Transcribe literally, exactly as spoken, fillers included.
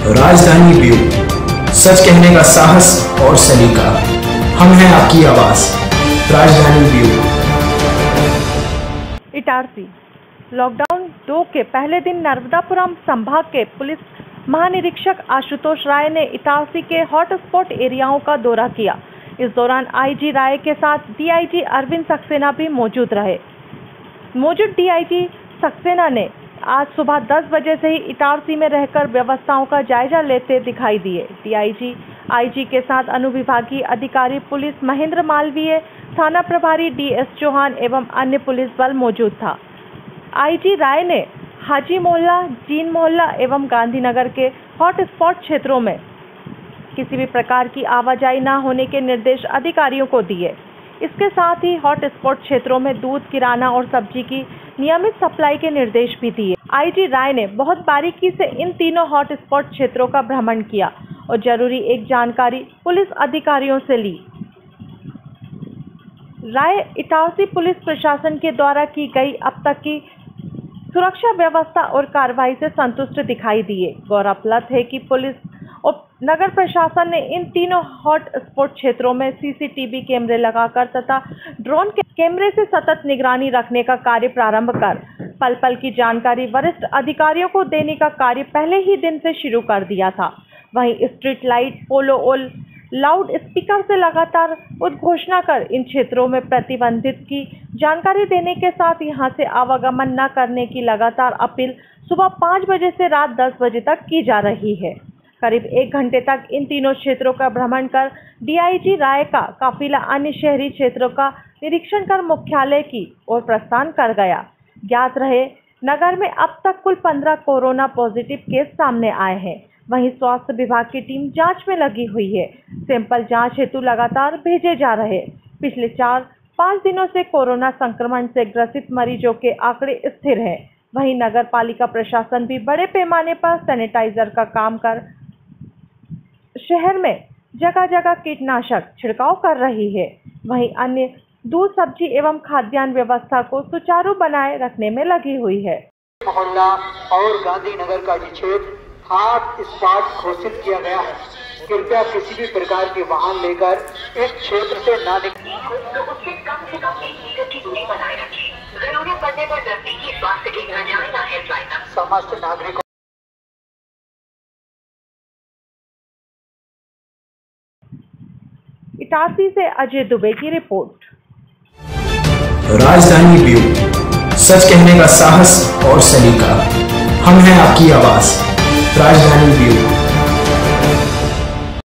राजधानी व्यू, सच कहने का साहस और सलीका। हम हैं आपकी आवाज, राजधानी व्यू। इटारसी लॉकडाउन दो के पहले दिन नर्मदापुरम संभाग के पुलिस महानिरीक्षक आशुतोष राय ने इटारसी के हॉटस्पॉट एरियाओं का दौरा किया। इस दौरान आईजी राय के साथ डीआईजी अरविंद सक्सेना भी मौजूद रहे। मौजूद डीआईजी सक्सेना ने आज सुबह दस बजे से ही इटारसी में रहकर व्यवस्थाओं का जायजा लेते दिखाई दिए। डीआईजी आईजी के साथ अनुविभागीय अधिकारी पुलिस महेंद्र मालवीय, थाना प्रभारी डीएस चौहान एवं अन्य पुलिस बल मौजूद था। आईजी राय ने हाजी मोहल्ला, जीन मोहल्ला एवं गांधीनगर के हॉटस्पॉट क्षेत्रों में किसी भी प्रकार की आवाजाही न होने के निर्देश अधिकारियों को दिए। इसके साथ ही हॉटस्पॉट क्षेत्रों में दूध, किराना और सब्जी की नियमित सप्लाई के निर्देश भी दिए। आईजी राय ने बहुत बारीकी से इन तीनों हॉटस्पॉट क्षेत्रों का भ्रमण किया और जरूरी एक जानकारी पुलिस अधिकारियों से ली। राय इटारसी पुलिस प्रशासन के द्वारा की गई अब तक की सुरक्षा व्यवस्था और कार्रवाई से संतुष्ट दिखाई दिए। गौरतलब है कि पुलिस और नगर प्रशासन ने इन तीनों हॉट स्पॉट क्षेत्रों में सीसीटीवी कैमरे लगाकर तथा ड्रोन के कैमरे से सतत निगरानी रखने का कार्य प्रारंभ कर पल पल की जानकारी वरिष्ठ अधिकारियों को देने का कार्य पहले ही दिन से शुरू कर दिया था। वहीं स्ट्रीट लाइट, पोलो और लाउड स्पीकर से लगातार उद्घोषणा कर इन क्षेत्रों में प्रतिबंधित की जानकारी देने के साथ यहां से आवागमन न करने की लगातार अपील सुबह पाँच बजे से रात दस बजे तक की जा रही है। करीब एक घंटे तक इन तीनों क्षेत्रों का भ्रमण कर डीआईजी राय का काफिला अन्य शहरी क्षेत्रों का निरीक्षण कर मुख्यालय की ओर प्रस्थान कर गया। ज्ञात रहे, नगर में अब तक कुल पंद्रह कोरोना पॉजिटिव केस सामने आए हैं। वहीं स्वास्थ्य विभाग की टीम जांच में लगी हुई है। सैंपल जांच हेतु लगातार भेजे जा रहे। पिछले चार पाँच दिनों से कोरोना संक्रमण से ग्रसित मरीजों के आंकड़े स्थिर हैं। वहीं नगर पालिका प्रशासन भी बड़े पैमाने पर सैनिटाइजर का काम कर शहर में जगह जगह कीटनाशक छिड़काव कर रही है। वहीं अन्य दूध, सब्जी एवं खाद्यान्न व्यवस्था को सुचारू बनाए रखने में लगी हुई है। मोहल्ला और गांधीनगर का क्षेत्र हॉट स्पॉट घोषित किया गया है। कृपया किसी भी प्रकार के वाहन लेकर इस क्षेत्र से न निकलें, तो उससे कम से कम एक मीटर की दूरी बनाए रखें। जरूरत पड़ने पर नजदीकी स्वास्थ्य केंद्र जाएं या हेल्पलाइन पर। समस्त नागरिकों इटारसी से अजय दुबे की रिपोर्ट। राजधानी व्यू, सच कहने का साहस और सलीका। हम हैं आपकी आवाज, राजधानी व्यू।